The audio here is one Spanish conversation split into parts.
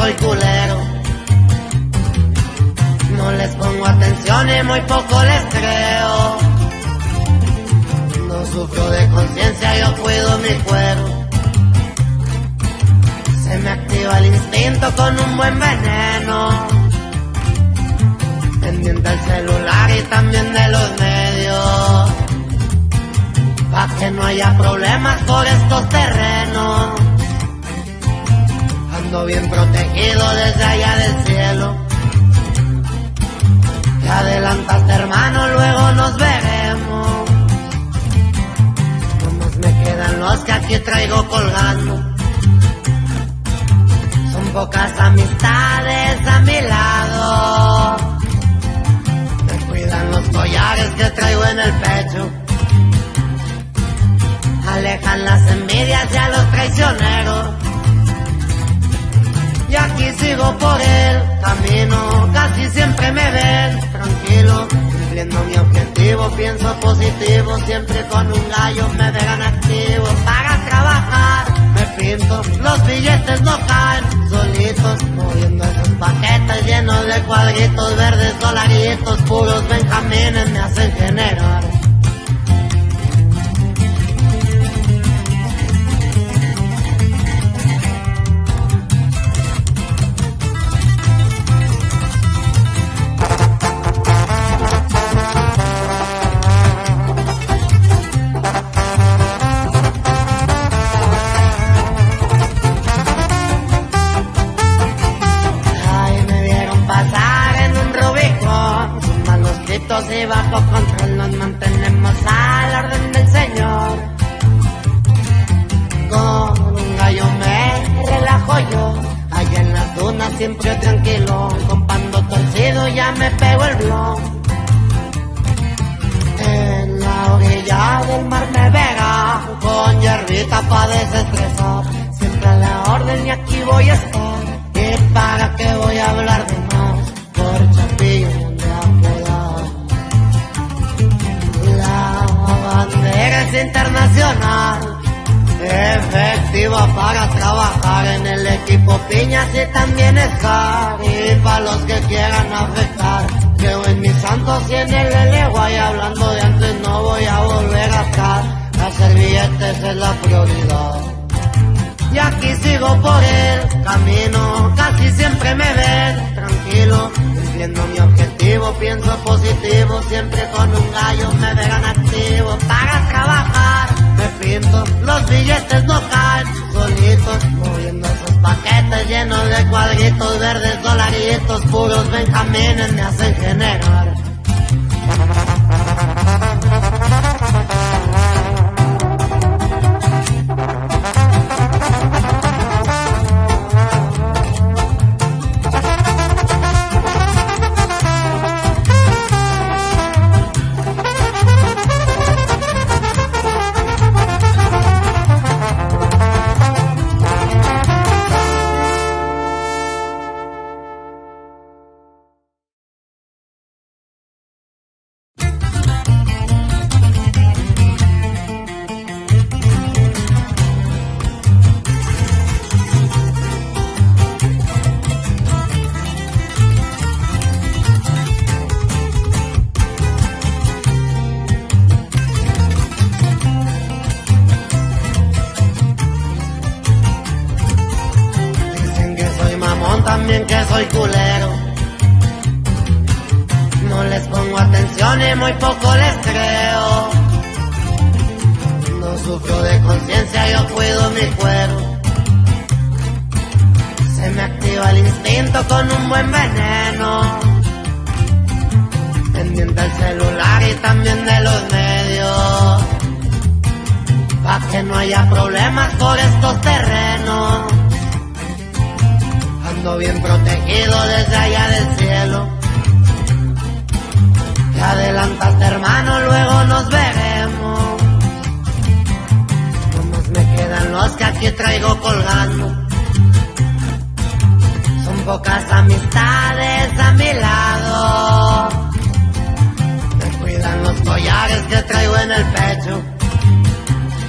soy culero. No les pongo atención y muy poco les creo. No sufro de conciencia, yo cuido mi cuero. Se me activa el instinto con un buen veneno. Pendiente del celular y también de los medios, pa' que no haya problemas por estos terrenos. Ando bien protegido desde allá del cielo. Te adelantaste, hermano, luego nos veremos. Nomás me quedan los que aquí traigo colgando. Son pocas amistades a mi lado. Me cuidan los collares que traigo en el pecho. Alejan las envidias y a los traicioneros. Y aquí sigo por el camino, casi siempre me ven tranquilo, cumpliendo mi objetivo, pienso positivo, siempre con un gallo me verán activo. Para trabajar me pinto, los billetes no caen solitos, moviendo esos paquetes llenos de cuadritos verdes, dolaritos, puros benjamines me hacen generar. Y bajo control nos mantenemos a la orden del Señor. Con un gallo me relajo yo, allá en las dunas siempre tranquilo, con pando torcido ya me pego el blog. En la orilla del mar me verá, con hierbita pa' desestresar, siempre a la orden y aquí voy a estar. ¿Y para qué voy a hablar de más? Por Chapillo bandera es internacional, efectiva para trabajar en el equipo Piñas y también Scar. Y para los que quieran afectar, creo en mis santos y en el L.Y. Hablando de antes no voy a volver atrás, hacer billetes es la prioridad. Y aquí sigo por el camino, casi siempre me ven tranquilo, cumpliendo mi objetivo, pienso positivo, siempre con un gallo me verán activo. Para trabajar me pinto, los billetes no caen solitos, moviendo esos paquetes llenos de cuadritos verdes, dolaritos, puros benjamines me hacen generar. También que soy culero, no les pongo atención y muy poco les creo. No sufro de conciencia, yo cuido mi cuero. Se me activa el instinto con un buen veneno. Pendiente del celular y también de los medios, pa' que no haya problemas por estos terrenos. Ando bien protegido desde allá del cielo. Te adelantaste, hermano, luego nos veremos. Nomás me quedan los que aquí traigo colgando. Son pocas amistades a mi lado. Me cuidan los collares que traigo en el pecho.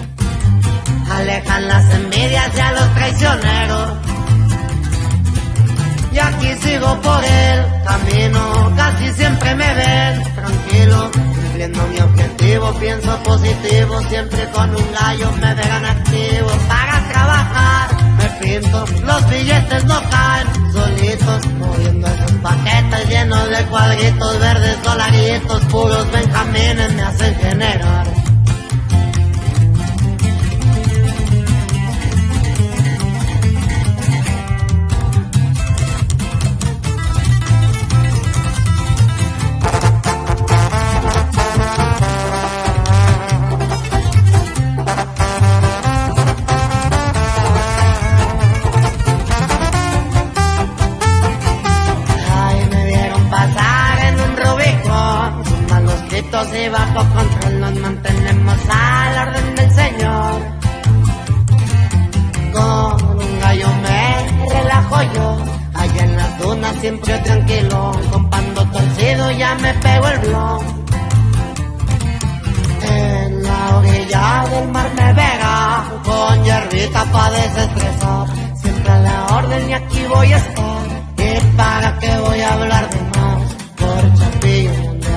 Alejan las envidias y a los traicioneros. Y aquí sigo por el camino, casi siempre me ven tranquilo, cumpliendo mi objetivo, pienso positivo, siempre con un gallo me verán activo. Para trabajar me pinto, los billetes no caen solitos, moviendo esos paquetes llenos de cuadritos, verdes dolaritos, puros benjamines me hacen generar. Y bajo control nos mantenemos a la orden del Señor. Con un gallo me relajo yo, allá en las dunas siempre tranquilo, con pando torcido ya me pego el blon. En la orilla del mar me verá, con hierbita pa' desestresar, siempre a la orden y aquí voy a estar. ¿Y para qué voy a hablar de más? Por Chapillo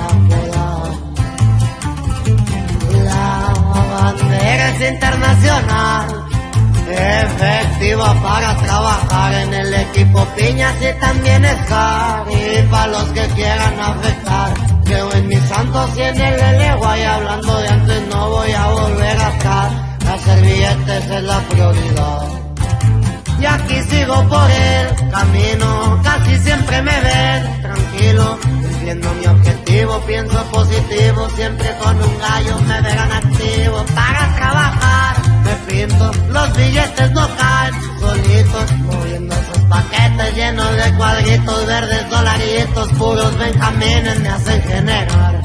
es internacional, efectiva para trabajar en el equipo Piñas y también Scar. Y para los que quieran afectar, creo en mis santos y en el L.Y. Hablando de antes no voy a volver atrás, hacer billetes es la prioridad. Y aquí sigo por el camino, casi siempre me ven tranquilo, cumpliendo mi objetivo, pienso positivo, siempre con un gallo me verán activo. Para trabajar me pinto, los billetes no caen solitos, moviendo esos paquetes llenos de cuadritos, verdes dolaritos, puros benjamines me hacen generar.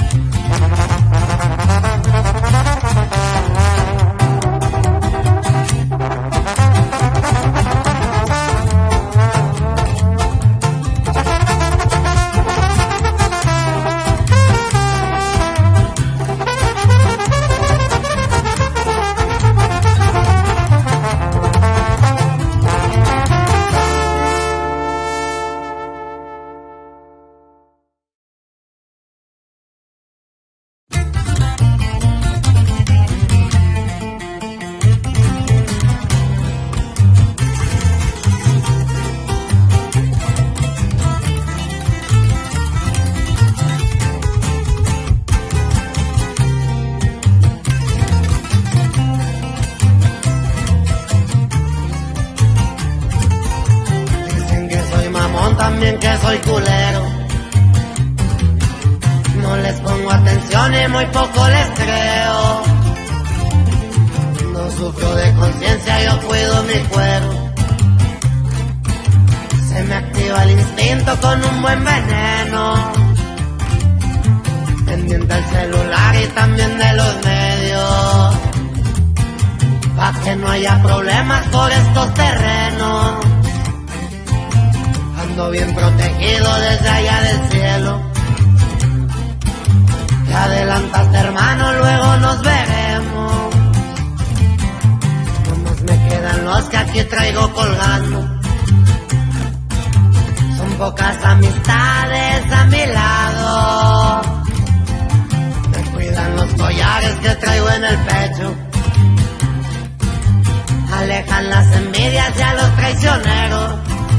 También que soy culero, no les pongo atención y muy poco les creo. No sufro de conciencia, yo cuido mi cuero. Se me activa el instinto con un buen veneno, pendiente del celular y también de los medios, pa' que no haya problemas por estos terrenos. Ando bien protegido desde allá del cielo. Te adelantaste, hermano, luego nos veremos. Nomás me quedan los que aquí traigo colgando. Son pocas amistades a mi lado. Me cuidan los collares que traigo en el pecho. Alejan las envidias y a los traicioneros.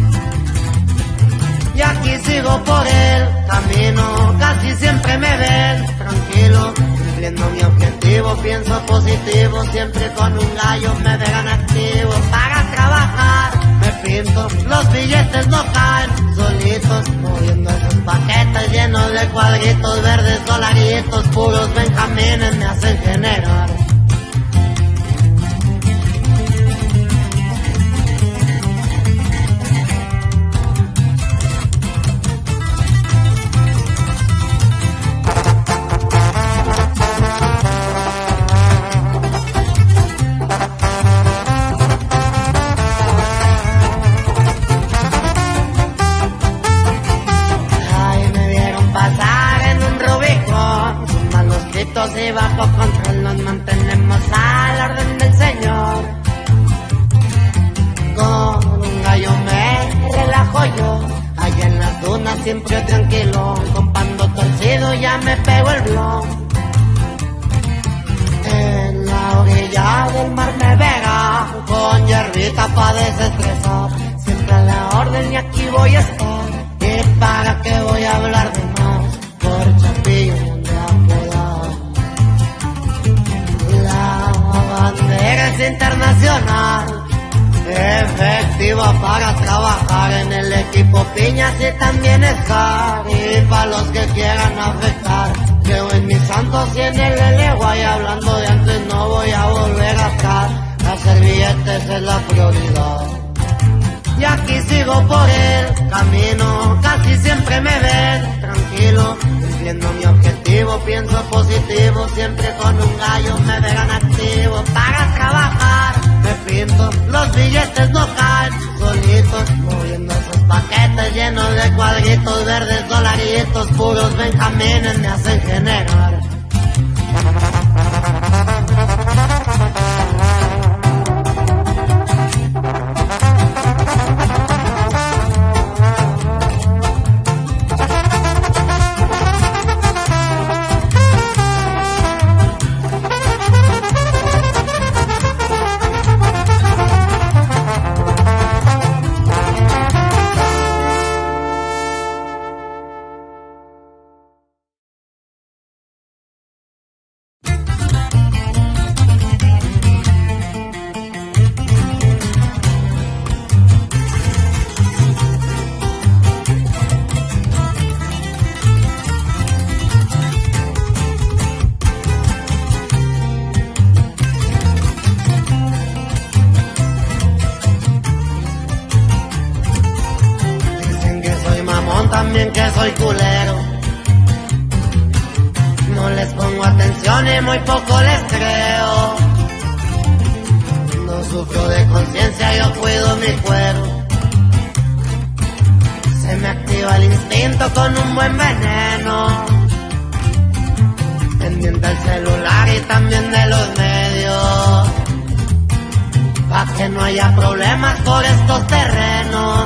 Y aquí sigo por el camino, casi siempre me ven tranquilo, cumpliendo mi objetivo, pienso positivo, siempre con un gallo me verán activo. Para trabajar me pinto, los billetes no caen solitos, moviendo esos paquetes llenos de cuadritos, verdes dolaritos, puros benjamines me hacen generar. Y bajo control nos mantenemos a la orden del Señor. Con un gallo me relajo yo, siempre tranquilo, con pando torcido ya me pego el blon. En la orilla del mar me verá, con hierbita pa' desestresar. Siempre a la orden y aquí voy a estar. ¿Y para qué voy a hablar de más? Por Chapillo donde apodar. La bandera es internacional, efectiva para trabajar en el equipo Piñas y también estar. Y para los que quieran afectar, creo en mis santos y en el L.Y. Hablando de antes no voy a volver a estar. Hacer billetes es la prioridad. Y aquí sigo por el camino, casi siempre me ven tranquilo, cumpliendo mi objetivo, pienso positivo, siempre con un gallo me verán activo. Para trabajar me pinto, los billetes no caen solitos, moviendo esos paquetes llenos de cuadritos verdes, dolaritos, puros benjamines me hacen generar. También que soy culero, no les pongo atención y muy poco les creo. No sufro de conciencia, yo cuido mi cuero. Se me activa el instinto con un buen veneno, pendiente del celular y también de los medios, pa' que no haya problemas por estos terrenos.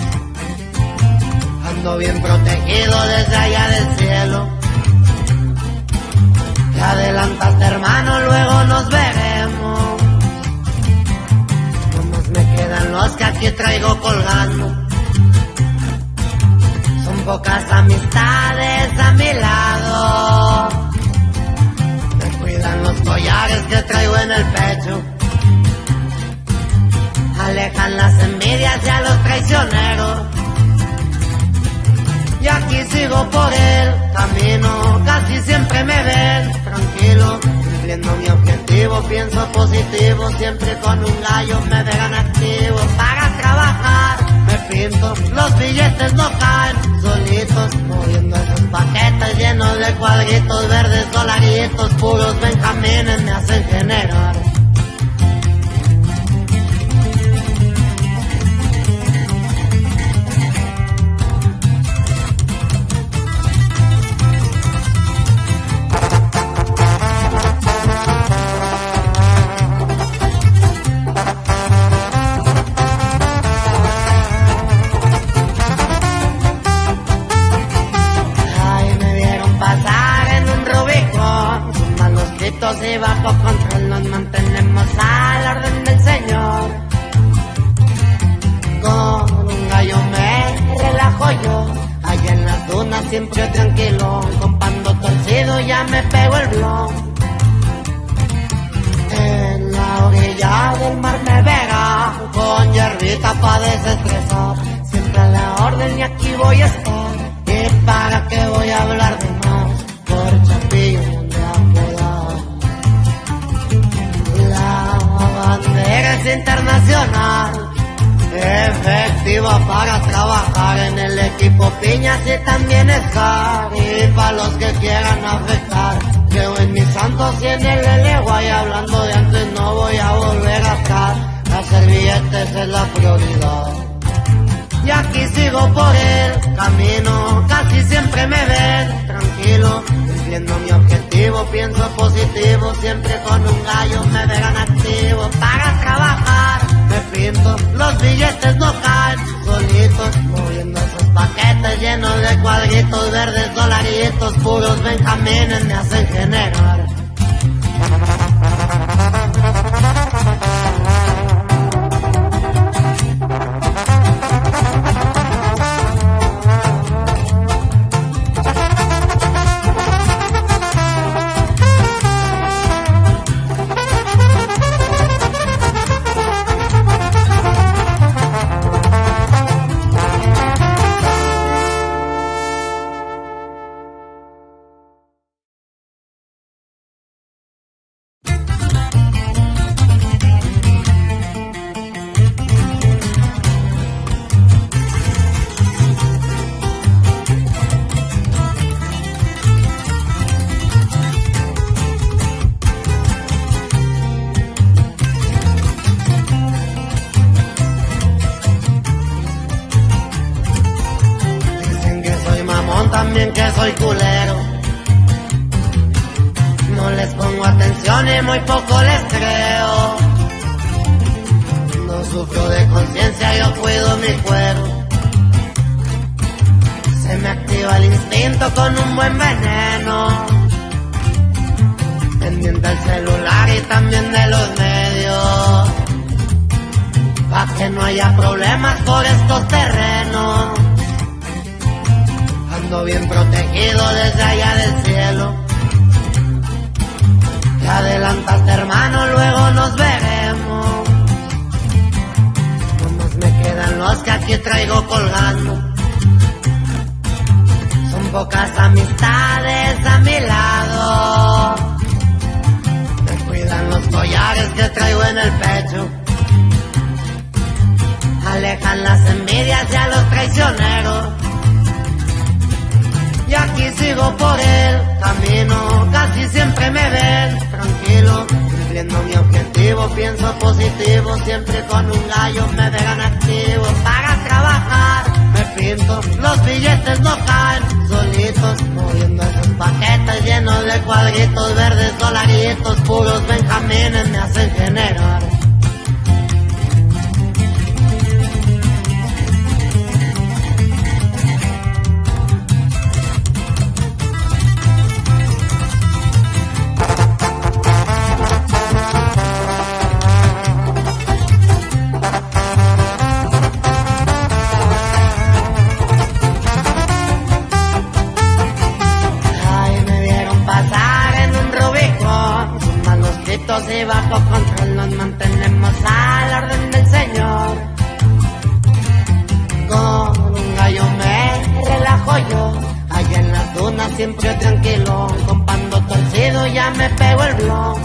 Ando bien protegido desde allá del cielo. Te adelantaste, hermano, luego nos veremos. Nomás me quedan los que aquí traigo colgando. Son pocas amistades a mi lado. Me cuidan los collares que traigo en el pecho. Alejan las envidias y a los traicioneros. Y aquí sigo por el camino, casi siempre me ven tranquilo, cumpliendo mi objetivo, pienso positivo, siempre con un gallo me verán activo. Para trabajar me pinto, los billetes no caen solitos, moviendo esos paquetes llenos de cuadritos verdes, dolaritos, puros benjamines me hacen generar. Y bajo control nos mantenemos a la orden del Señor. Con un gallo me relajo yo, allá en las dunas siempre tranquilo, con pando torcido ya me pego el blon. En la orilla del mar me verá, con hierbita pa' desestresar, siempre a la orden y aquí voy a estar. ¿Y para qué voy a hablar de más? Por Chapillo donde apodar. La bandera es internacional, efectiva para trabajar en el equipo Piñas y también estar. Y para los que quieran afectar, creo en mis santos y en el L.Y. Hablando de antes no voy a volver a estar. Hacer billetes es la prioridad. Y aquí sigo por el camino, casi siempre me ven tranquilo, cumpliendo mi objetivo, pienso positivo, siempre con un gallo me verán activo. Para trabajar me pinto, los billetes no caen solitos, moviendo esos paquetes llenos de cuadritos verdes, dolaritos, puros benjamines me hacen generar. También que soy culero, no les pongo atención y muy poco les creo. No sufro de conciencia, yo cuido mi cuero. Se me activa el instinto con un buen veneno, pendiente del celular y también de los medios, pa' que no haya problemas por estos terrenos. Ando bien protegido desde allá del cielo. Te adelantaste, hermano, luego nos veremos. Nomás me quedan los que aquí traigo colgando. Son pocas amistades a mi lado. Me cuidan los collares que traigo en el pecho. Alejan las envidias y a los traicioneros. Y aquí sigo por el camino, casi siempre me ven tranquilo, cumpliendo mi objetivo, pienso positivo, siempre con un gallo me verán activo. Para trabajar me pinto, los billetes no caen solitos, moviendo esos paquetes llenos de cuadritos verdes, dolaritos, puros benjamines me hacen generar. Y bajo control nos mantenemos a la orden del Señor. Con un gallo me relajo yo, allá en las dunas siempre tranquilo, con pando torcido ya me pego el blon.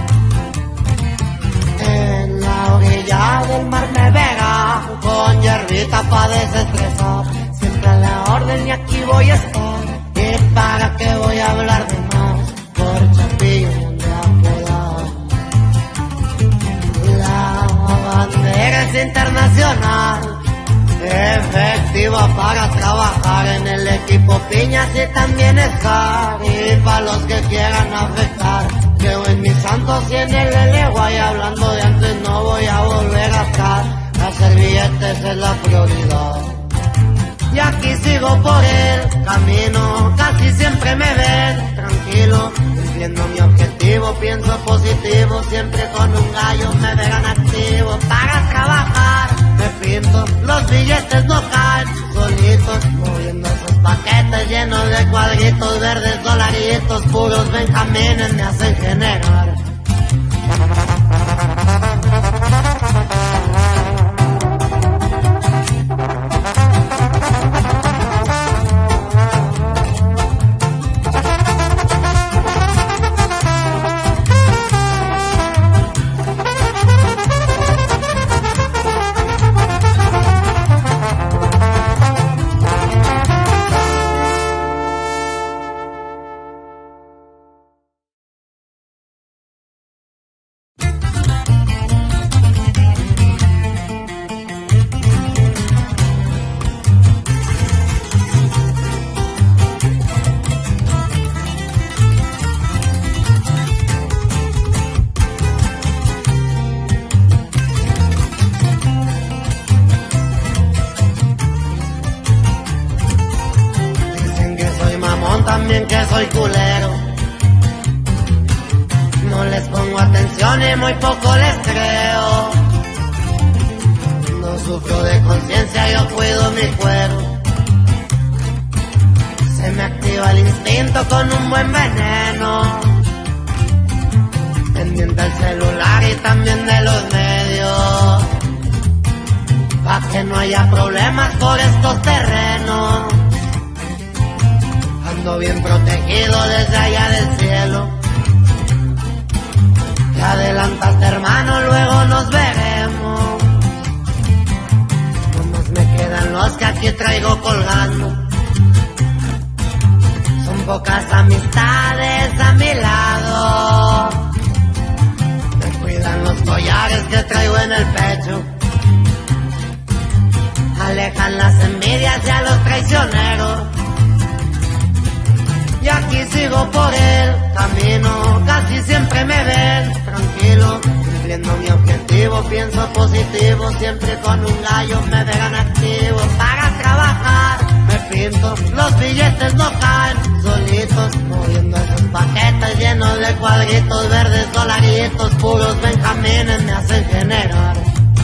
En la orilla del mar me verá, con hierbita pa' desestresar, siempre a la orden y aquí voy a estar. ¿Y para qué voy a hablar de más? Por Chapillo bandera es internacional, efectiva para trabajar en el equipo Piñas y también estar. Y para los que quieran afectar, creo en mis santos y en el L.Y. Hablando de antes no voy a volver a estar, hacer billetes es la prioridad. Y aquí sigo por el camino, casi siempre me ven tranquilo, cumpliendo mi objetivo, pienso positivo, siempre con un gallo me verán activo. Para trabajar me pinto, los billetes no caen solitos, moviendo esos paquetes llenos de cuadritos verdes, dolaritos, puros benjamines me hacen generar. que soy culero. No les pongo atención y muy poco les creo. No sufro de conciencia, yo cuido mi cuero. Se me activa el instinto con un buen veneno. Pendiente del celular y también de los medios, pa' que no haya problemas por estos terrenos. Ando bien protegido desde allá del cielo. Te adelantaste, hermano, luego nos veremos. Nomás me quedan los que aquí traigo colgando. Son pocas amistades a mi lado. Me cuidan los collares que traigo en el pecho. Alejan las envidias y a los traicioneros. Y aquí sigo por el camino, casi siempre me ven tranquilo, cumpliendo mi objetivo, pienso positivo, siempre con un gallo me verán activo. Para trabajar me pinto, los billetes no caen solitos, moviendo esos paquetes llenos de cuadritos verdes, dolaritos, puros benjamines me hacen generar.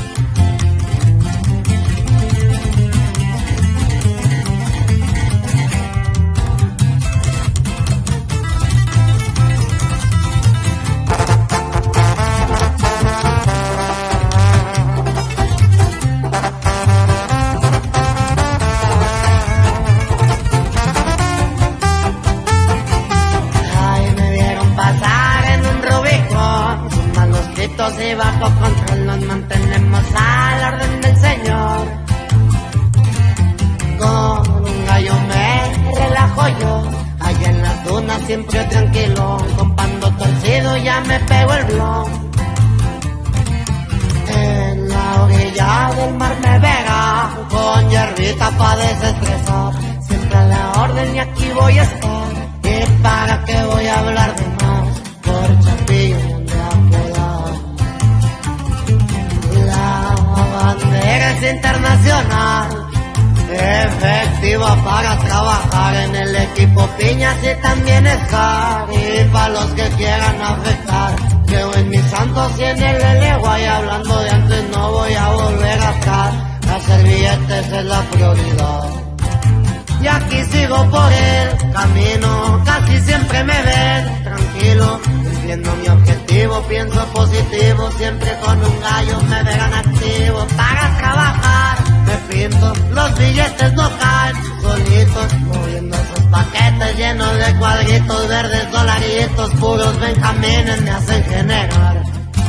Y bajo control nos mantenemos a la orden del Señor. Con un gallo me relajo yo, allá en las dunas siempre tranquilo, con pando torcido ya me pego el blog. En la orilla del mar me verá, con hierbita pa' desestresar, siempre a la orden y aquí voy a estar. ¿Y para qué voy a hablar de más? Por Chapillo donde apodar. La bandera es internacional, efectiva para trabajar en el equipo Piñas y también estar. Y para los que quieran afectar, creo en mis santos y en el L.Y. Hablando de antes no voy a volver a estar. Hacer billetes es la prioridad. Y aquí sigo por el camino, casi siempre me ven tranquilo, cumpliendo mi objetivo, pienso positivo, siempre con un gallo me verán activo. Para trabajar me pinto, los billetes no caen solitos, moviendo esos paquetes llenos de cuadritos verdes, dolaritos, puros benjamines me hacen generar.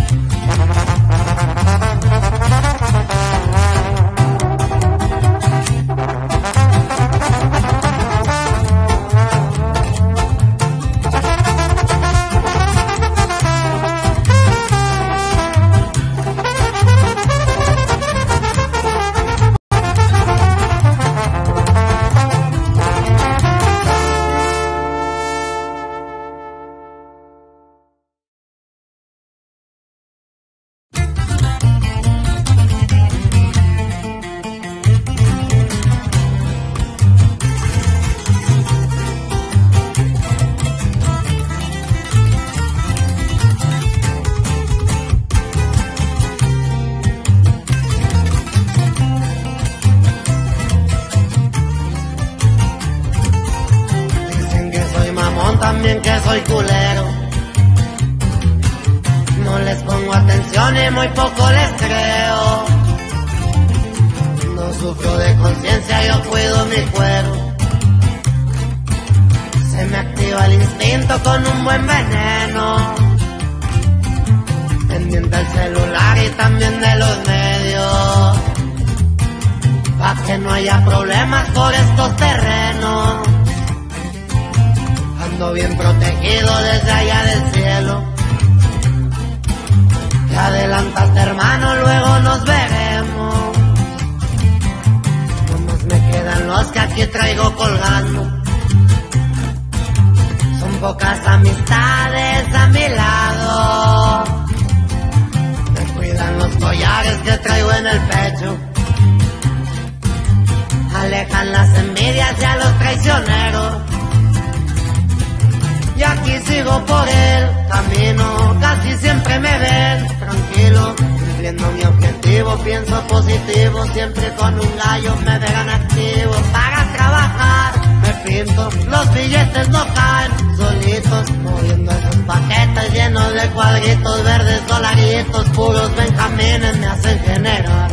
También que soy culero, no les pongo atención y muy poco les creo. No sufro de conciencia, yo cuido mi cuero. Se me activa el instinto con un buen veneno. Pendiente del celular y también de los medios, pa' que no haya problemas por estos terrenos. Ando bien protegido desde allá del cielo. Te adelantaste, hermano, luego nos veremos. Nomás me quedan los que aquí traigo colgando. Son pocas amistades a mi lado. Me cuidan los collares que traigo en el pecho. Alejan las envidias y a los traicioneros. sigo por el camino, casi siempre me ven tranquilo, cumpliendo mi objetivo, pienso positivo, siempre con un gallo me verán activo. Para trabajar me pinto, los billetes no caen solitos, moviendo esos paquetes llenos de cuadritos verdes, dolaritos, puros benjamines me hacen generar.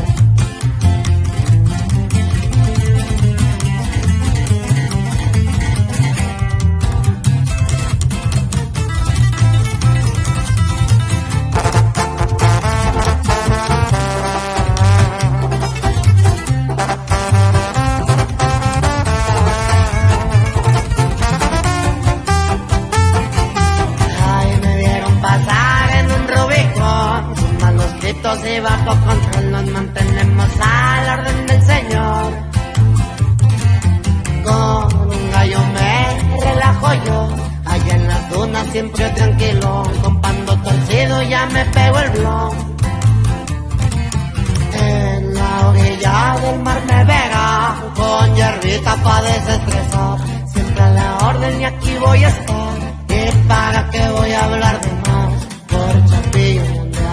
Y bajo control nos mantenemos a la orden del Señor. Con un gallo me relajo yo, allá en las dunas siempre tranquilo, con pando torcido ya me pego el blon. En la orilla del mar me verá, con hierbita pa' desestresar, siempre a la orden y aquí voy a estar. ¿Y para qué voy a hablar de más? Por Chapillo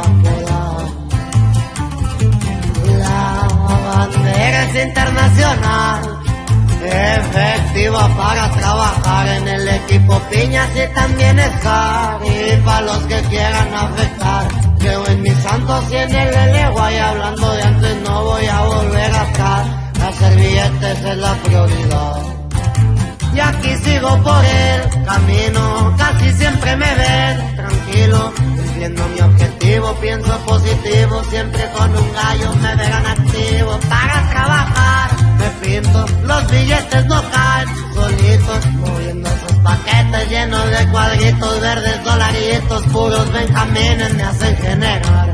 es internacional, efectiva para trabajar en el equipo Piñas y también Scar. Y para los que quieran afectar, creo en mis santos y en el legua, y hablando de antes no voy a volver atrás. Las servilletes es la prioridad. Y aquí sigo por el camino, casi siempre me ven tranquilo, cumpliendo mi objetivo, pienso positivo, siempre con un gallo me verán activo. Para trabajar me pinto, los billetes no caen solitos, moviendo esos paquetes llenos de cuadritos verdes, dolaritos, puros benjamines me hacen generar.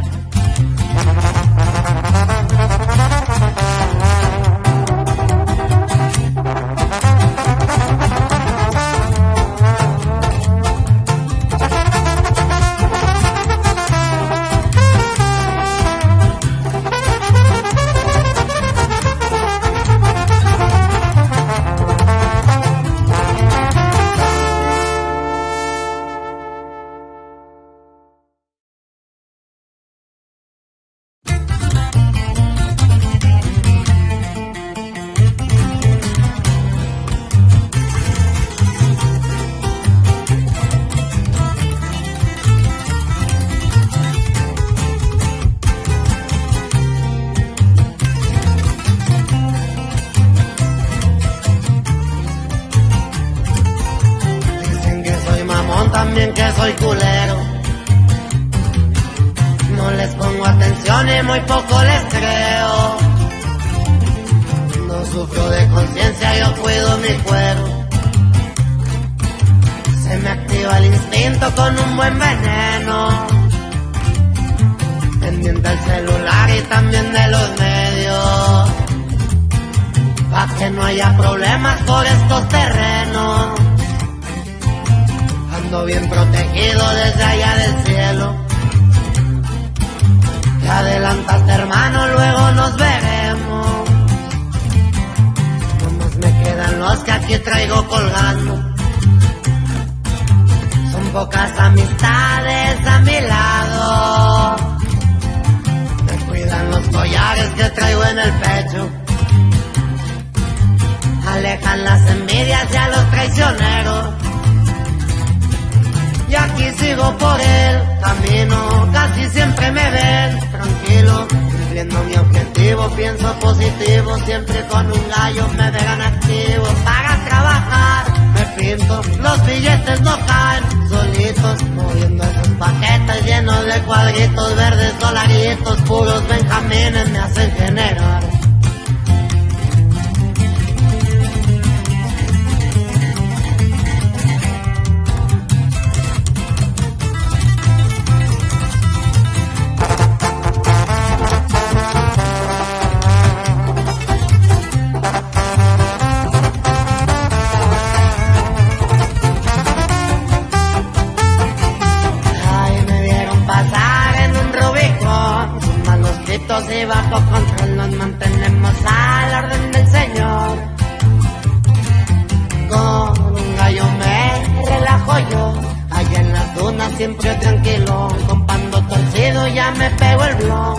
También que soy culero, no les pongo atención y muy poco les creo. No sufro de conciencia, yo cuido mi cuero. Se me activa el instinto con un buen veneno, pendiente del celular y también de los medios, pa' que no haya problemas por estos terrenos. Ando bien protegido desde allá del cielo. Te adelantaste, hermano, luego nos veremos. Nomás me quedan los que aquí traigo colgando. Son pocas amistades a mi lado. Me cuidan los collares que traigo en el pecho. Alejan las envidias y a los traicioneros. Y aquí sigo por el camino, casi siempre me ven tranquilo, cumpliendo mi objetivo, pienso positivo, siempre con un gallo me verán activo. Para trabajar me pinto, los billetes no caen solitos, moviendo esos paquetes llenos de cuadritos verdes, dolaritos, puros benjamines me hacen generar. Y bajo control nos mantenemos dunas siempre tranquilo, con pando torcido ya me pego el blon.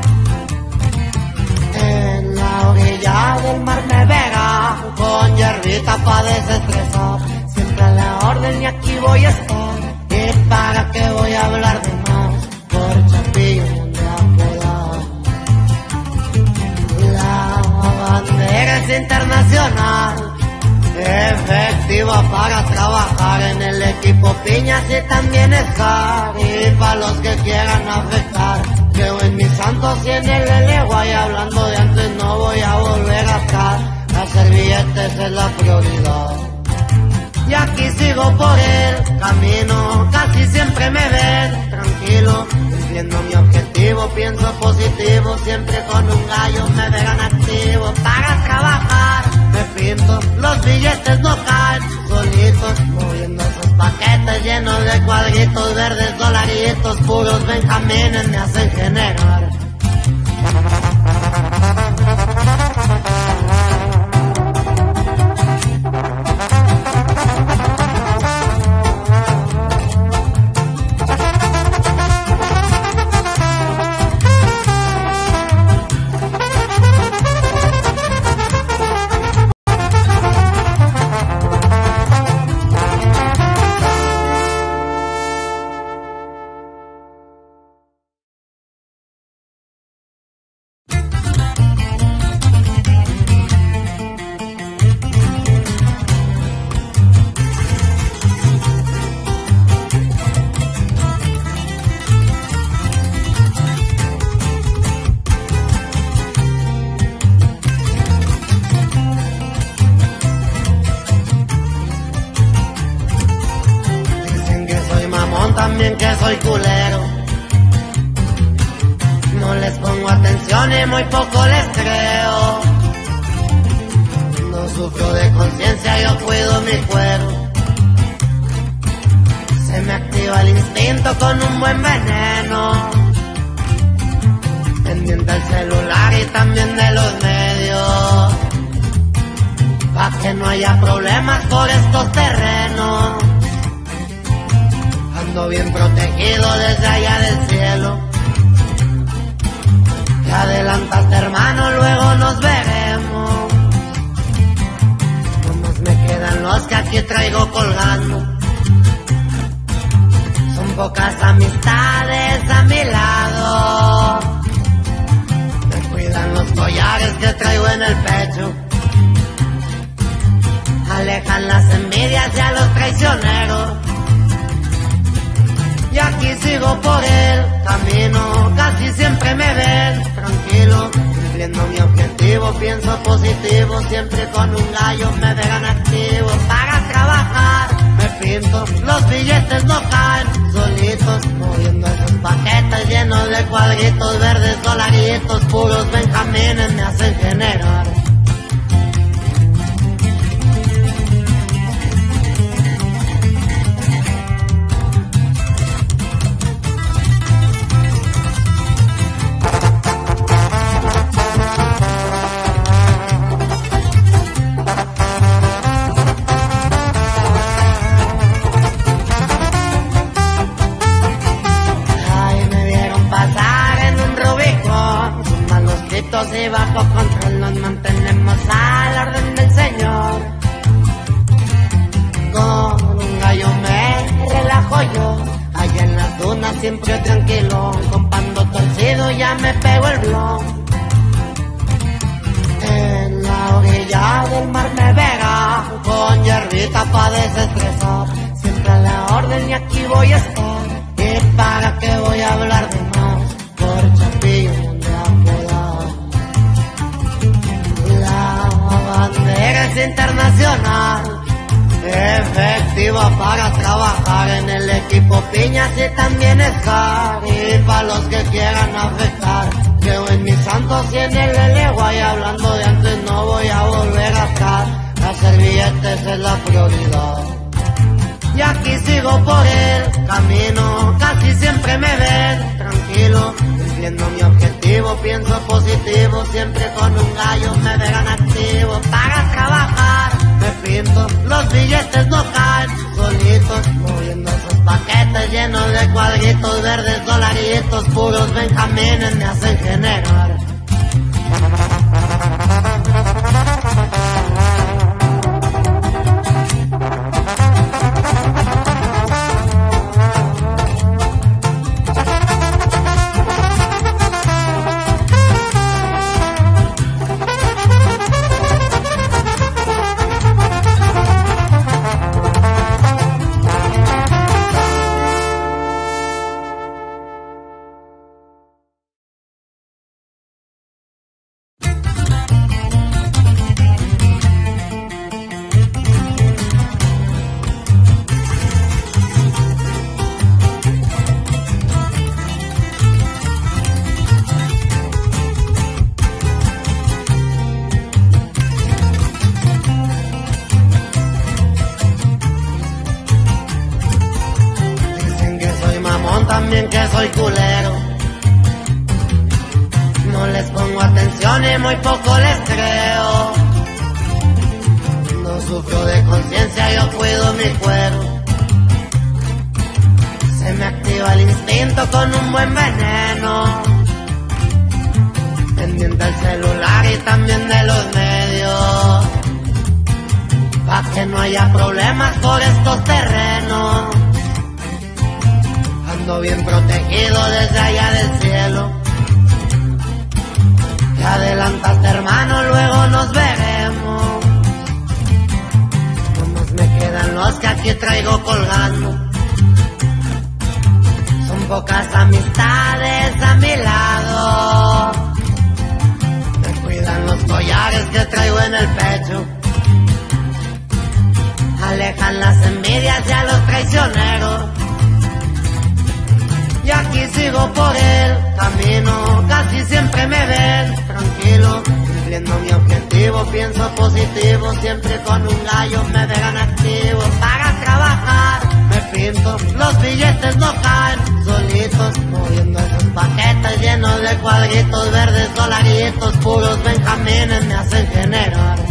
En la orilla del mar me verá, con hierbita pa' desestresar. Siempre a la orden y aquí voy a estar. ¿Y para qué voy a hablar de más? Por Chapillo donde apodar. La bandera es internacional, efectiva para trabajar en el equipo Piñas y también estar. Y para los que quieran afectar, creo en mis santos y en el L.Y. Hablando de antes no voy a volver atrás. Hacer billetes es la prioridad. Y aquí sigo por el camino, casi siempre me ven tranquilo, cumpliendo mi objetivo, pienso positivo, siempre con un gallo me verán activo. Para trabajar me pinto, los billetes no caen solitos, moviendo esos paquetes llenos de cuadritos verdes, dolaritos, puros benjamines me hacen generar. También que soy culero, no les pongo atención y muy poco les creo. No sufro de conciencia, yo cuido mi cuero. Se me activa el instinto con un buen veneno, pendiente del celular y también de los medios, pa' que no haya problemas por estos terrenos. Ando bien protegido desde allá del cielo. Te adelantaste, hermano, luego nos veremos. Nomás me quedan los que aquí traigo colgando. Son pocas amistades a mi lado. Me cuidan los collares que traigo en el pecho. Alejan las envidias y a los traicioneros. Y aquí sigo por el camino, casi siempre me ven tranquilo, cumpliendo mi objetivo, pienso positivo, siempre con un gallo me verán activo. Para trabajar me pinto, los billetes no caen solitos, moviendo esos paquetes llenos de cuadritos verdes, dolaritos, puros benjamines me hacen generar. Y bajo control nos mantenemos a la orden del Señor. Con un gallo me relajo yo, allá en las dunas siempre tranquilo, con pando torcido ya me pego el blon. En la orilla del mar me verá, con hierbita pa' desestresar. Siempre a la orden y aquí voy a estar. ¿Y para qué voy a hablar de más? Por Chapillo donde apodar. La bandera es internacional, efectiva para trabajar en el equipo Piñas y también estar. Y para los que quieran afectar, creo en mis santos y en el L.Y. Hablando de antes no voy a volver atrás. Hacer billetes es la prioridad. Y aquí sigo por el camino, casi siempre me ven tranquilo, cumpliendo mi objetivo, pienso positivo, siempre con un gallo me verán activo. Para trabajar me pinto, los billetes no caen solitos, moviendo esos paquetes paquetes llenos de cuadritos verdes, dolaritos, puros benjamines me hacen generar. También que soy culero, no les pongo atención y muy poco les creo. No sufro de conciencia, yo cuido mi cuero. Se me activa el instinto con un buen veneno, pendiente del celular y también de los medios, pa' que no haya problemas por estos terrenos. Ando bien protegido desde allá del cielo. Te adelantaste, hermano, luego nos veremos. Nomás me quedan los que aquí traigo colgando. Son pocas amistades a mi lado. Me cuidan los collares que traigo en el pecho. Alejan las envidias y a los traicioneros. Y aquí sigo por el camino, casi siempre me ven tranquilo, cumpliendo mi objetivo, pienso positivo, siempre con un gallo me verán activo. Para trabajar me pinto, los billetes no caen solitos, moviendo esos paquetes llenos de cuadritos verdes, dolaritos, puros benjamines me hacen generar.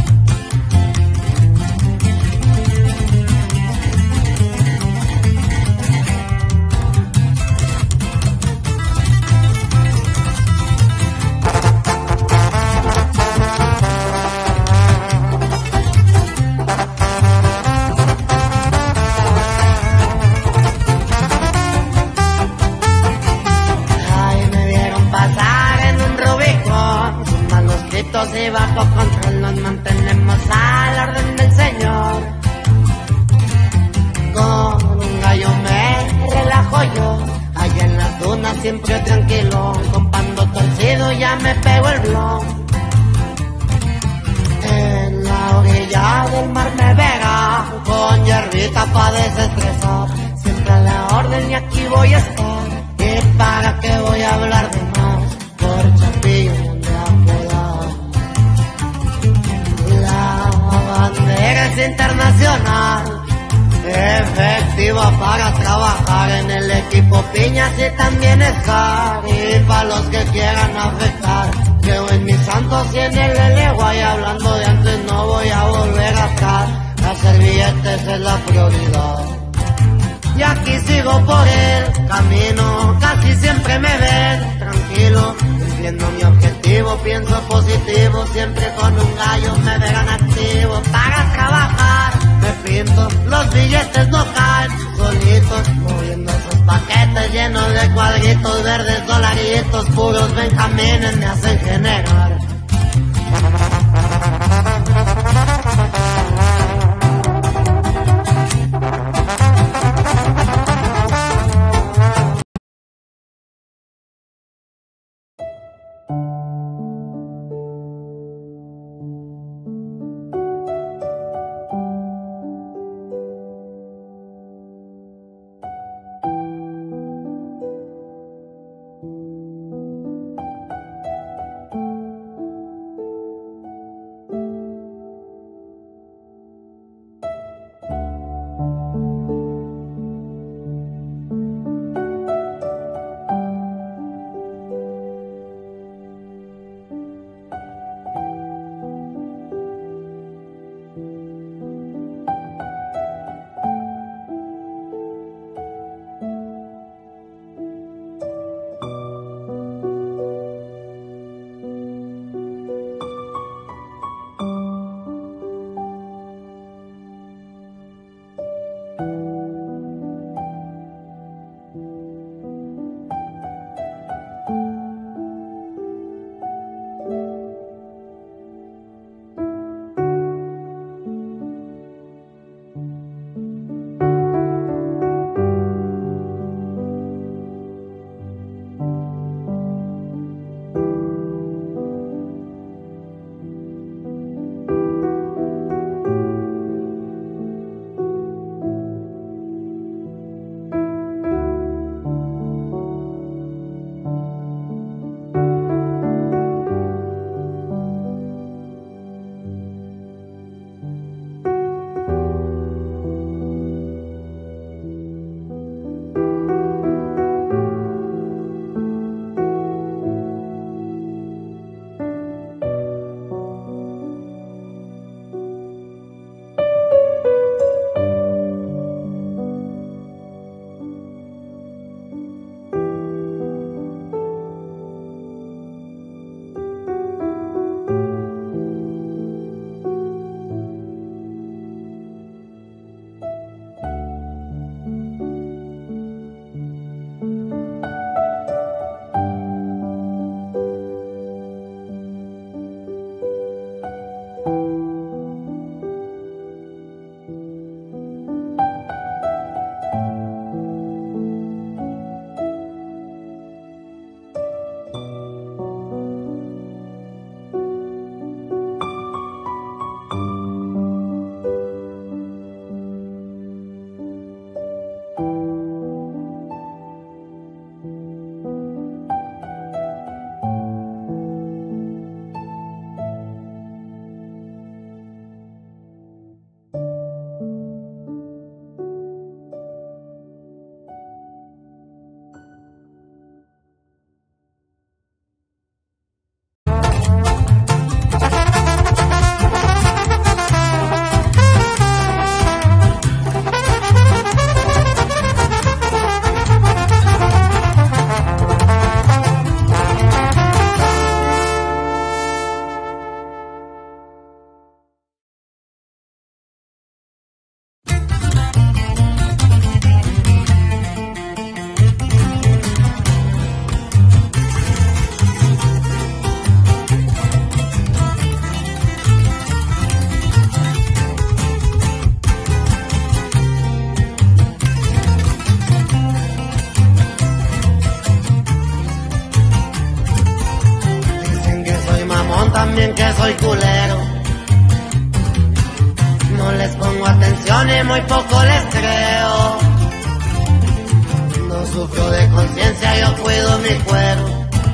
Y bajo control nos mantenemos a la orden del Señor. Con un gallo me relajo yo, allá en las dunas siempre tranquilo, con pando torcido ya me pego el blon. En la orilla del mar me verá, con hierbita pa' desestresar, siempre a la orden y aquí voy a estar. ¿Y para qué voy a hablar de más? Por Chapillo donde apodar. La bandera es internacional, efectiva para trabajar en el equipo Piñas y también estar. Y para los que quieran afectar, creo en mis santos y en el L.Y. Hablando de antes no voy a volver atrás, hacer billetes es la prioridad. Y aquí sigo por el camino, casi siempre me ven tranquilo, cumpliendo mi objetivo, pienso positivo, siempre con un gallo me verán activo. Para trabajar me pinto, los billetes no caen solitos, moviendo esos paquetes llenos de cuadritos verdes, dolaritos, puros benjamines me hacen generar. soy culero. No les pongo atención y muy poco les creo. No sufro de conciencia, yo cuido mi cuero.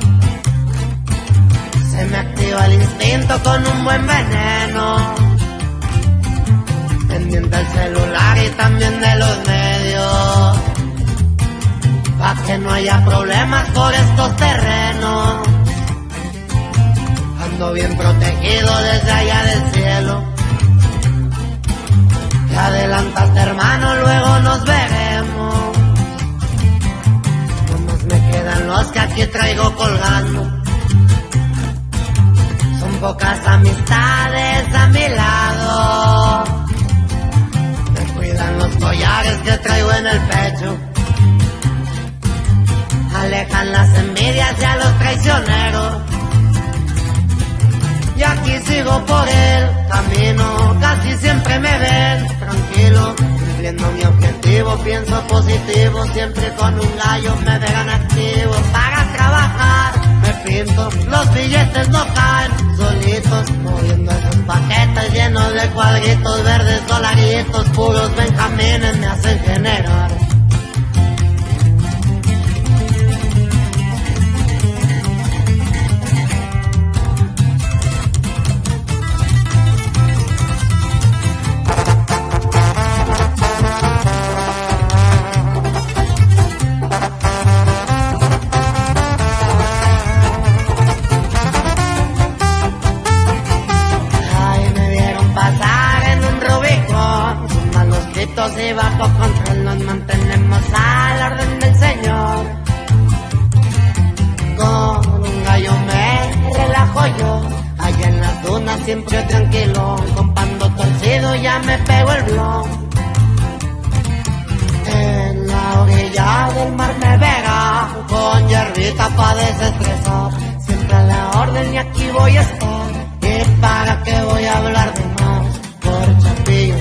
Se me activa el instinto con un buen veneno. Pendiente del celular y también de los medios, pa' que no haya problemas por estos terrenos. Ando bien protegido desde allá del cielo. Te adelantaste, hermano, luego nos veremos. Nomás me quedan los que aquí traigo colgando. Son pocas amistades a mi lado. Me cuidan los collares que traigo en el pecho. Alejan las envidias y a los traicioneros. Y aquí sigo por el camino, casi siempre me ven tranquilo, cumpliendo mi objetivo, pienso positivo, siempre con un gallo me verán activo. Para trabajar me pinto, los billetes no caen solitos, moviendo esos paquetes llenos de cuadritos verdes, dolaritos, puros benjamines me hacen generar. Y bajo control nos mantenemos a la orden del Señor. Con un gallo me relajo yo, allá en las dunas siempre tranquilo, con pando torcido ya me pego el blog. En la orilla del mar me verá, con hierbita pa' desestresar, siempre a la orden y aquí voy a estar. ¿Y para qué voy a hablar de más? Por Chapillo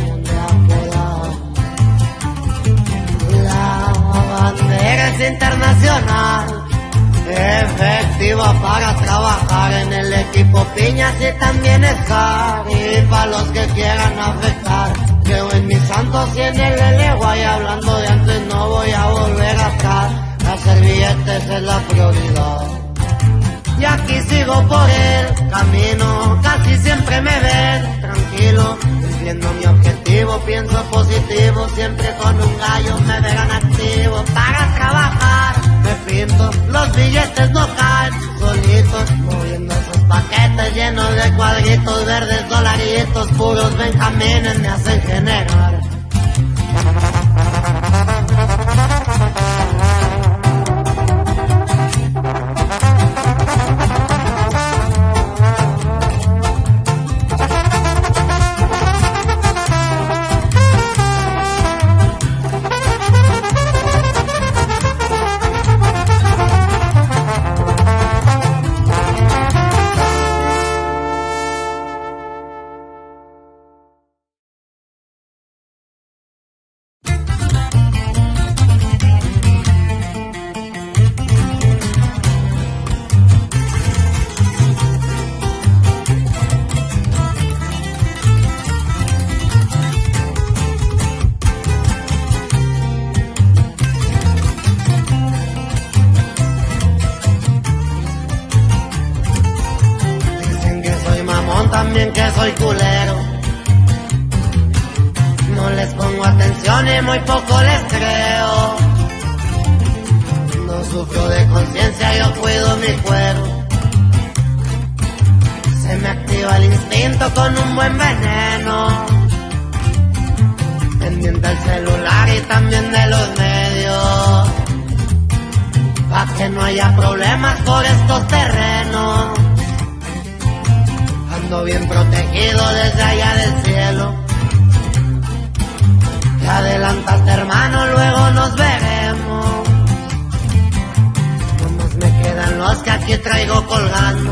es internacional, efectiva para trabajar en el equipo Piñas y también Scar. Y para los que quieran afectar, creo en mis santos y en el L.Y. Hablando de antes no voy a volver atrás, hacer billetes es la prioridad. Y aquí sigo por el camino, casi siempre me ven tranquilo, cumpliendo mi objetivo, pienso positivo, siempre con un gallo me verán activo. Para trabajar me pinto, los billetes no caen solitos, moviendo esos paquetes llenos de cuadritos verdes, dolaritos, puros benjamines me hacen generar. También que soy culero, no les pongo atención y muy poco les creo. No sufro de conciencia, yo cuido mi cuero. Se me activa el instinto con un buen veneno. Pendiente del celular y también de los medios, pa' que no haya problemas por estos terrenos. Ando bien protegido desde allá del cielo. Te adelantaste, hermano, luego nos veremos. Nomás me quedan los que aquí traigo colgando.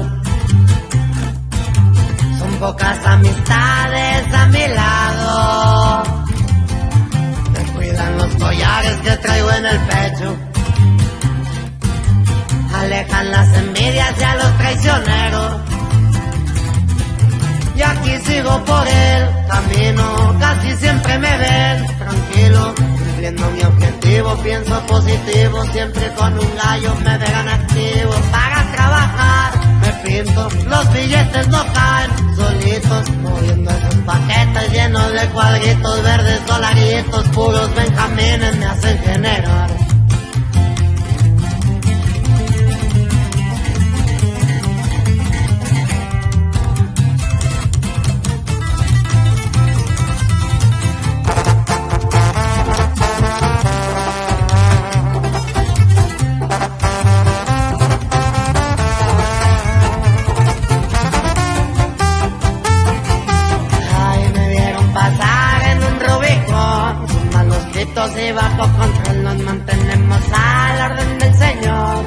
Son pocas amistades a mi lado. Me cuidan los collares que traigo en el pecho. Alejan las envidias y a los traicioneros. Y aquí sigo por el camino, casi siempre me ven tranquilo, cumpliendo mi objetivo, pienso positivo, siempre con un gallo me verán activo. Para trabajar me pinto, los billetes no caen solitos, moviendo esos paquetes llenos de cuadritos verdes, dolaritos, puros benjamines me hacen generar. Y bajo control nos mantenemos a la orden del Señor.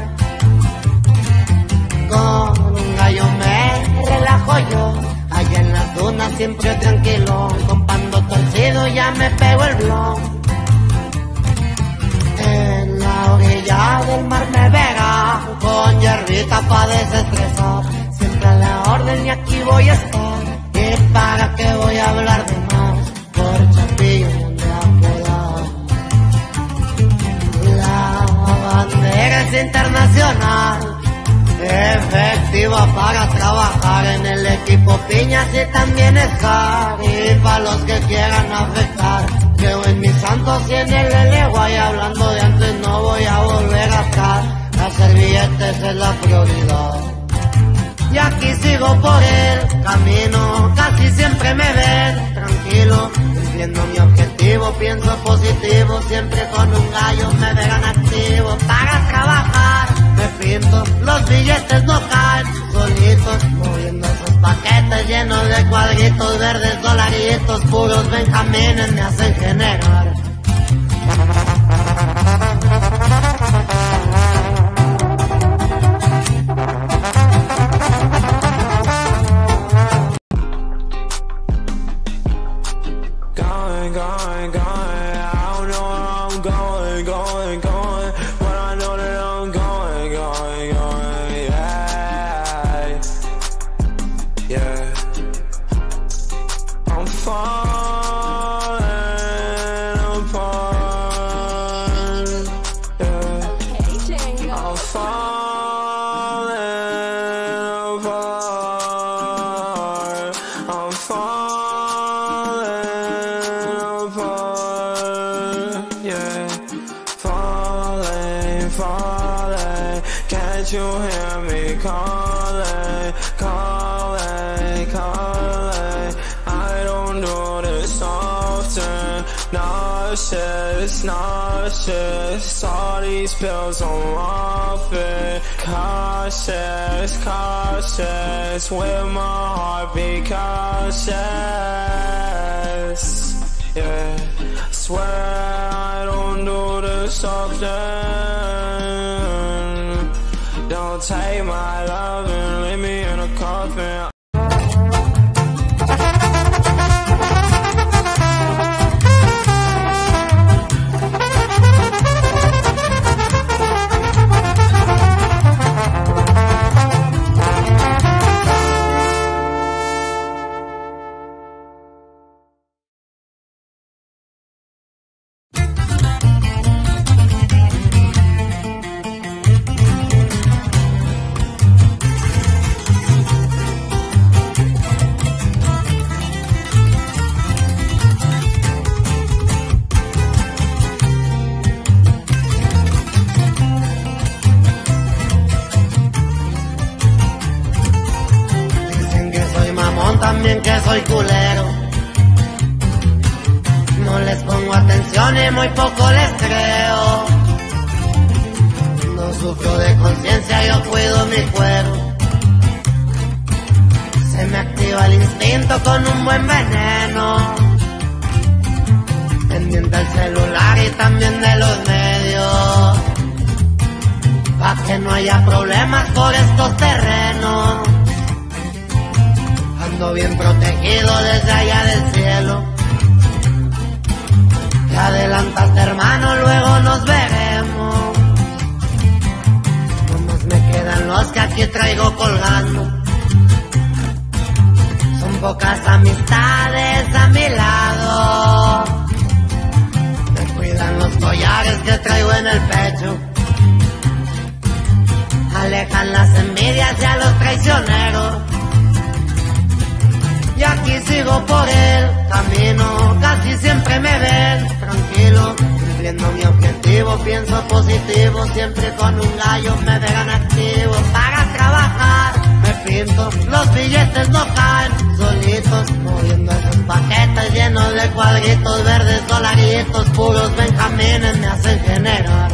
Con un gallo me relajo yo, allá en las dunas siempre tranquilo, con pando torcido ya me pego el blog. En la orilla del mar me verá, con hierbita pa' desestresar, siempre a la orden y aquí voy a estar. ¿Y para qué voy a hablar de más? Por Chapillo es internacional, efectiva para trabajar en el equipo Piñas y también Scar. Y para los que quieran afectar, creo en mis santos y en el L.Y. Hablando de antes no voy a volver atrás, las servilletes es la prioridad. Y aquí sigo por el camino, casi siempre me ven tranquilo, cumpliendo mi objetivo, pienso positivo, siempre con un gallo me verán activo. Para trabajar me pinto, los billetes no caen solitos, moviendo esos paquetes llenos de cuadritos verdes, dolaritos, puros benjamines me hacen generar. Nauseous, all these pills I'm off it. Cautious, cautious, with my heartbeat cautious. Yeah, swear I don't do this often. Don't take my love and leave me in a coffin. También que soy culero, no les pongo atención y muy poco les creo. No sufro de conciencia, yo cuido mi cuero. Se me activa el instinto con un buen veneno, pendiente del celular y también de los medios, pa' que no haya problemas por estos terrenos. Ando bien protegido desde allá del cielo. Te adelantaste, hermano, luego nos veremos. Nomás me quedan los que aquí traigo colgando. Son pocas en el pecho. Alejan las envidias y a los traicioneros. Y aquí sigo por el camino, casi siempre me ven tranquilo, cumpliendo mi objetivo, pienso positivo, siempre con un gallo me verán activo. Para trabajar me pinto, los billetes no caen solitos, moviendo esos paquetes llenos de cuadritos, verdes dolaritos, puros benjamines me hacen generar.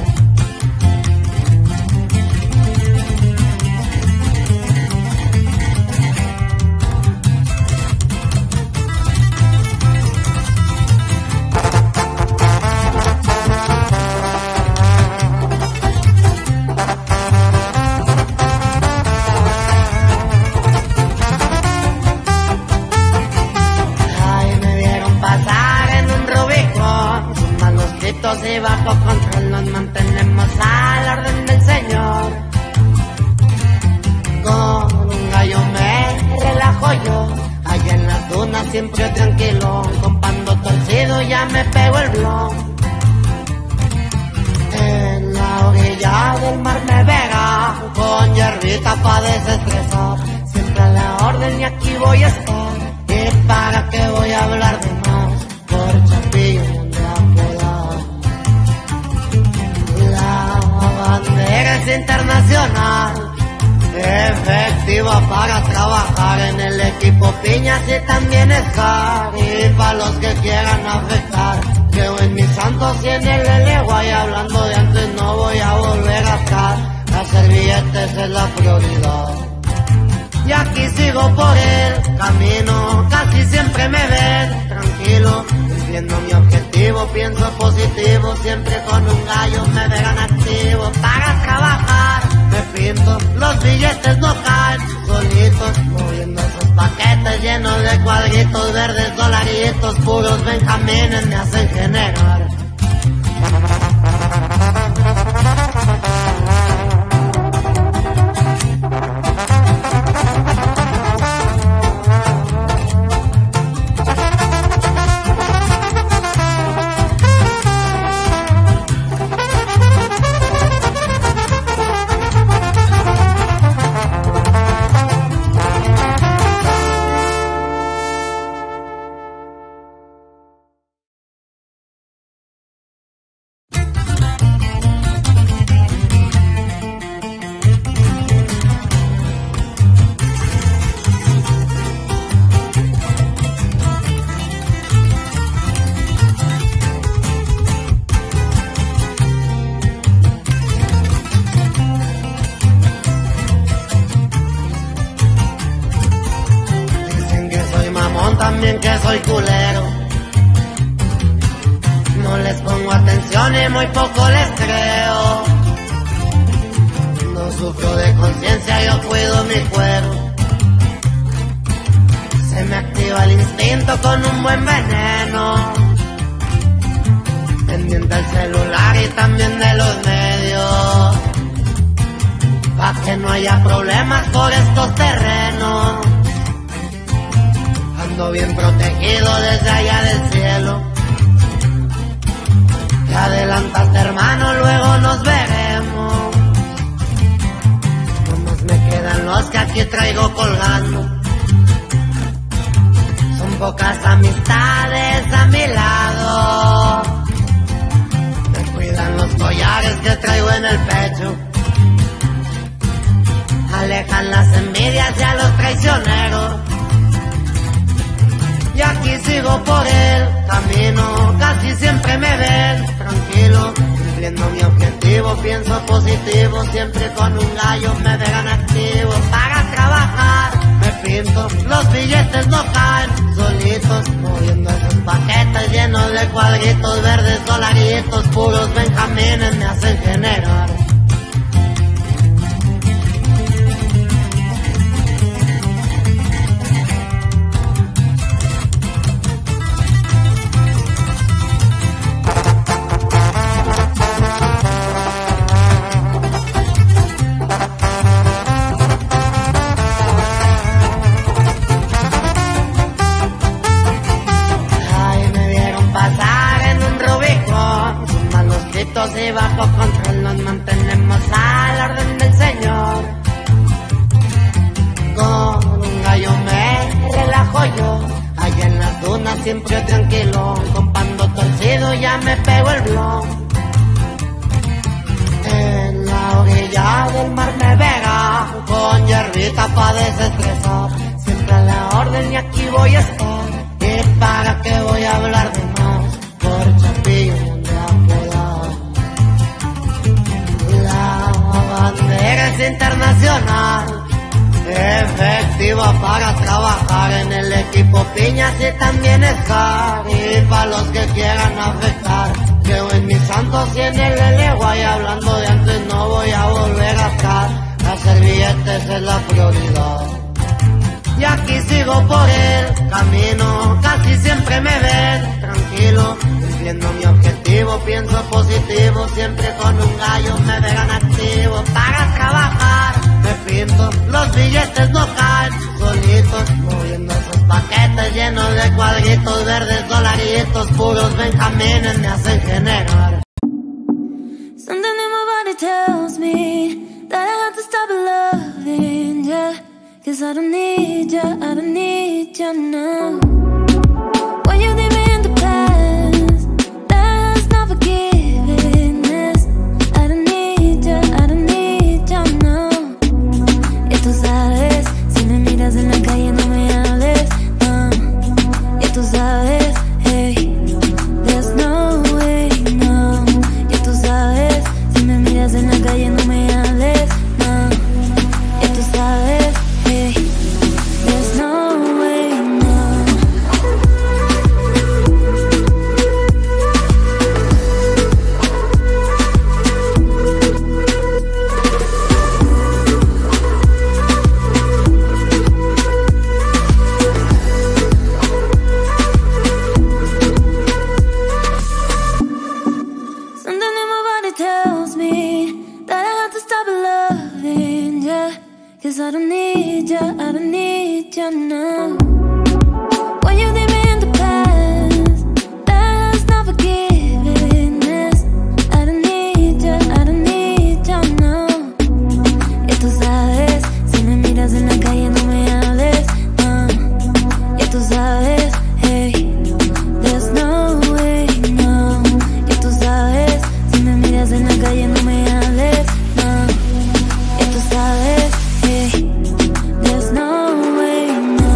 Y bajo control nos mantenemos a la orden del Señor. Con un gallo me relajo yo, allá en las dunas siempre tranquilo, con pando torcido ya me pego el blon. En la orilla del mar me verá, con hierbita pa' desestresar, siempre a la orden y aquí voy a estar. ¿Y para qué voy a hablar de más? Por Chapillo bandera es internacional, efectiva para trabajar en el equipo Piñas y también Scar. Y para los que quieran afectar, creo en mis santos y en el L.Y. Hablando de antes no voy a volver atrás, hacer billetes es la prioridad. Y aquí sigo por el camino, casi siempre me ven tranquilo, cumpliendo mi objetivo, pienso positivo, siempre con un gallo me verán activo. Para trabajar me pinto, los billetes no caen solitos, moviendo esos paquetes llenos de cuadritos, verdes dolaritos, puros benjamines me hacen generar. También que soy culero, no les pongo atención y muy poco les creo. No sufro de conciencia, yo cuido mi cuero. Se me activa el instinto con un buen veneno, pendiente del celular y también de los medios, pa' que no haya problemas por estos terrenos. Ando bien protegido desde allá del cielo. Te adelantaste, hermano, luego nos veremos. Nomás me quedan los que aquí traigo colgando. Son pocas amistades a mi lado. Me cuidan los collares que traigo en el pecho. Alejan las envidias y a los traicioneros. Y aquí sigo por el camino, casi siempre me ven tranquilo, cumpliendo mi objetivo, pienso positivo, siempre con un gallo me verán activo. Para trabajar me pinto, los billetes no caen solitos, moviendo esos paquetes llenos de cuadritos, verdes dolaritos, puros benjamines me hacen generar. Y bajo control, nos mantenemos a la orden del Señor. Con un gallo me relajo yo, allá en las dunas siempre tranquilo, con pando torcido ya me pego el blon. En la orilla del mar me verá, con hierbita pa' desestresar, siempre a la orden y aquí voy a estar. ¿Y para qué voy a hablar de más? Por Chapillo de apodar. La bandera es internacional, efectiva para trabajar en el equipo Piñas y también Scar. Y para los que quieran afectar, creo en mis santos y en el L.Y. Hablando de antes no voy a volver a estar, las servilletes es la prioridad. Y aquí sigo por el camino, casi siempre me ven tranquilo, cumpliendo mi objetivo, pienso positivo, siempre con un gallo me verán activo. Para trabajar me pinto, los billetes no caen solitos, moviendo esos paquetes llenos de cuadritos verdes, dolaritos, puros benjamines me hacen generar. Something in my body tells me that I have to stop loving ya, 'cause I don't need ya, I don't need ya now. When you leave me in the past, that's not forgiveness. I don't need ya, I don't need ya now. Y tú sabes, si me miras en la calle no me hables, no. Y tú sabes, hey, there's no way, no. Y tú sabes, si me miras en la calle no me hables, no. Y tú sabes, hey, there's no way, no. Something in my body tells me that I have to stop loving ya, 'cause I don't need ya, I don't need ya now. When you leave me in the past, that's not forgiveness. I don't need ya, I don't need ya now. Y tú sabes, si me miras en la calle no me hables, no. Y tú sabes, hey, there's no way, no. Y tú sabes, si me miras en la calle no me hables, no. Y tú sabes, hey, there's no way, no.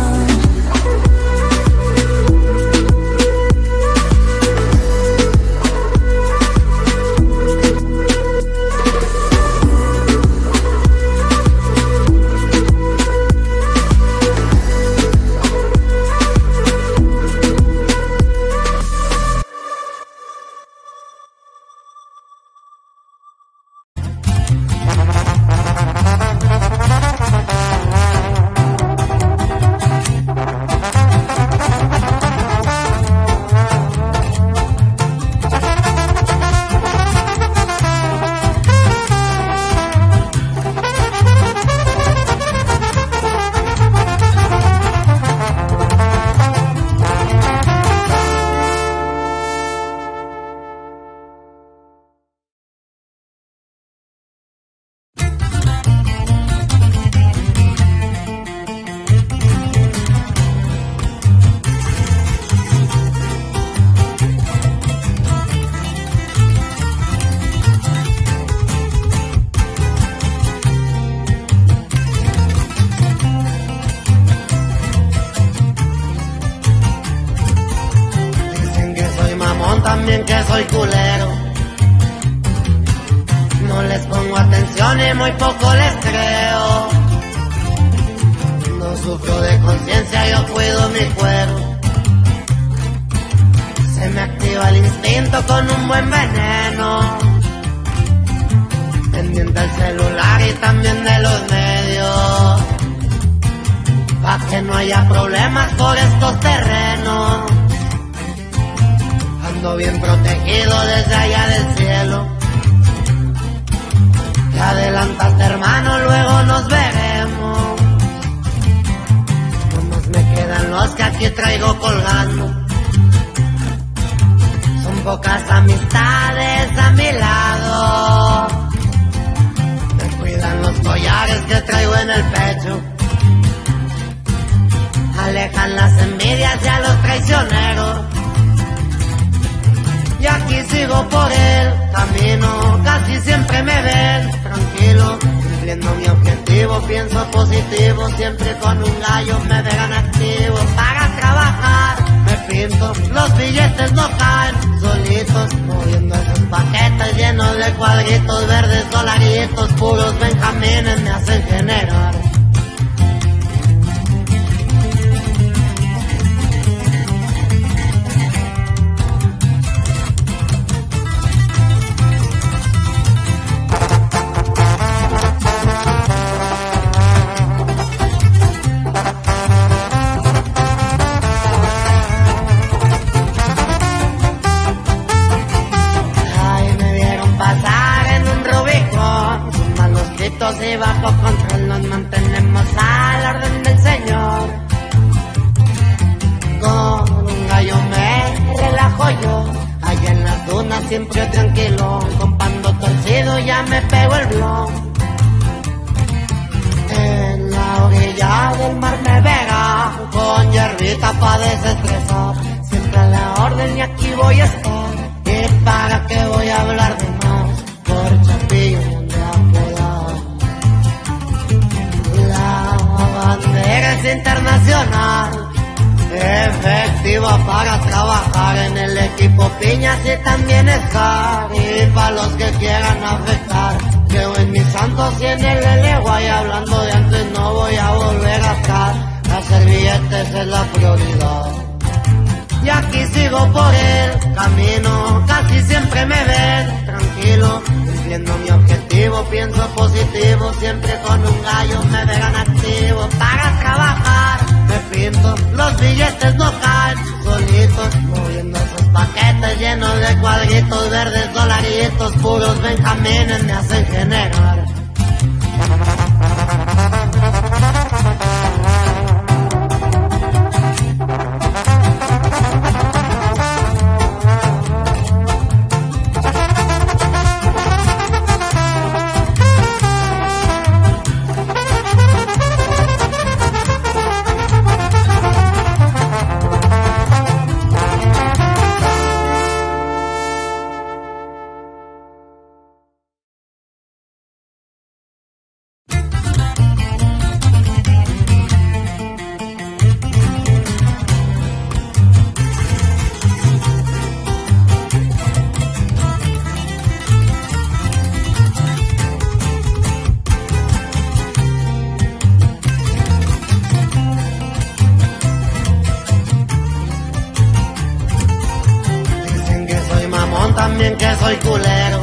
También que soy culero, no les pongo atención y muy poco les creo. No sufro de conciencia, yo cuido mi cuero. Se me activa el instinto con un buen veneno, pendiente del celular y también de los medios, pa' que no haya problemas por estos terrenos. Ando bien protegido desde allá del cielo. Te adelantaste, hermano, luego nos veremos. Nomás me quedan los que aquí traigo colgando. Son pocas amistades a mi lado. alejan las envidias y a los traicioneros. Y aquí sigo por el camino, casi siempre me ven tranquilo, cumpliendo mi objetivo, pienso positivo, siempre con un gallo me verán activo. Para trabajar me pinto, los billetes no caen solitos, moviendo esos paquetes llenos de cuadritos verdes, dolaritos, puros benjamines me hacen generar. Y bajo control nos mantenemos a la orden del Señor. Con un gallo me relajo yo, allá en las dunas siempre tranquilo, con pando torcido ya me pego el blon. En la orilla del mar me verá, con hierbita pa' desestresar, siempre a la orden y aquí voy a estar. ¿Y para qué voy a hablar de más? Por Chapillo donde apodar. La bandera es internacional, efectiva para trabajar en el equipo Piñas y también estar. Y para los que quieran afectar, creo en mis santos y en el L.Y. Hablando de antes no voy a volver a estar, hacer billetes es la prioridad. Y aquí sigo por el camino, casi siempre me ven tranquilo, cumpliendo mi objetivo, pienso positivo, siempre con un gallo me verán activo. Para trabajar me pinto, los billetes no caen solitos, moviendo esos paquetes llenos de cuadritos verdes, dolaritos, puros benjamines me hacen generar. También que soy culero,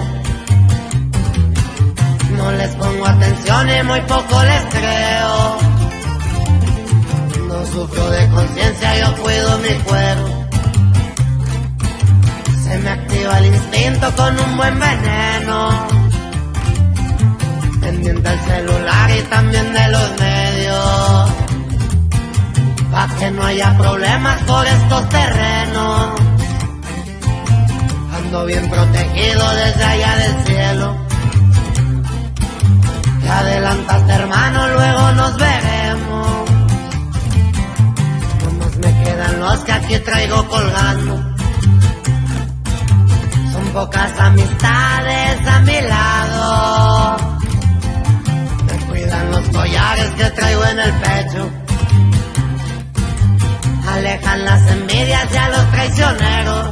no les pongo atención y muy poco les creo. No sufro de conciencia, yo cuido mi cuero. Se me activa el instinto con un buen veneno, pendiente del celular y también de los medios, pa' que no haya problemas por estos terrenos. Ando bien protegido desde allá del cielo. Te adelantaste, hermano, luego nos veremos. Nomás me quedan los que aquí traigo colgando. Son pocas amistades a mi lado. Me cuidan los collares que traigo en el pecho. Alejan las envidias y a los traicioneros.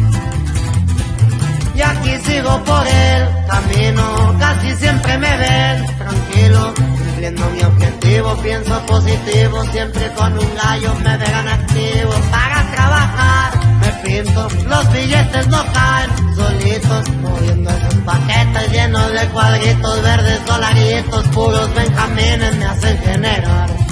Y aquí sigo por el camino, casi siempre me ven tranquilo, cumpliendo mi objetivo, pienso positivo, siempre con un gallo me verán activo. Para trabajar me pinto, los billetes no caen solitos, moviendo esos paquetes llenos de cuadritos verdes, dolaritos, puros benjamines me hacen generar.